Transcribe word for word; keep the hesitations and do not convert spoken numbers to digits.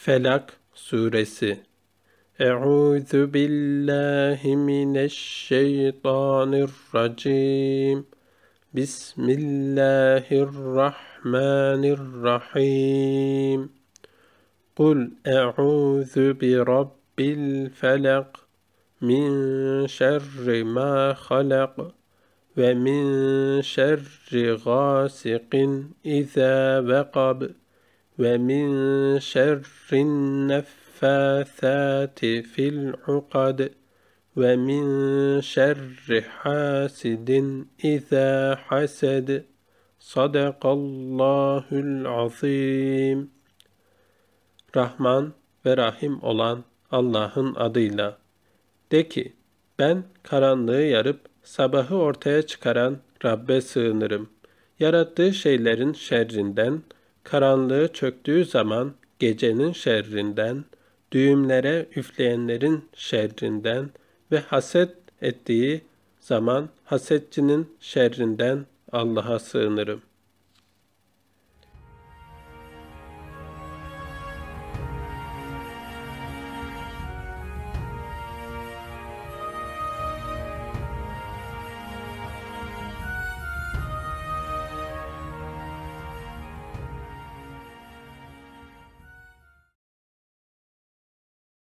Felak Suresi. Euzu billahi mineşşeytanirracim. Bismillahirrahmanirrahim. Kul euzu bi rabbil felak min şerri ma halak ve min şerri gasikin iza vekab ve min şerrin neffâthâti fil ukad ve min şerri hasidin izâ hased. Sadakallahul azim. Rahman ve Rahim olan Allah'ın adıyla. De ki, ben karanlığı yarıp sabahı ortaya çıkaran Rabbe sığınırım. Yarattığı şeylerin şerrinden, karanlığı çöktüğü zaman gecenin şerrinden, düğümlere üfleyenlerin şerrinden ve haset ettiği zaman hasetçinin şerrinden Allah'a sığınırım.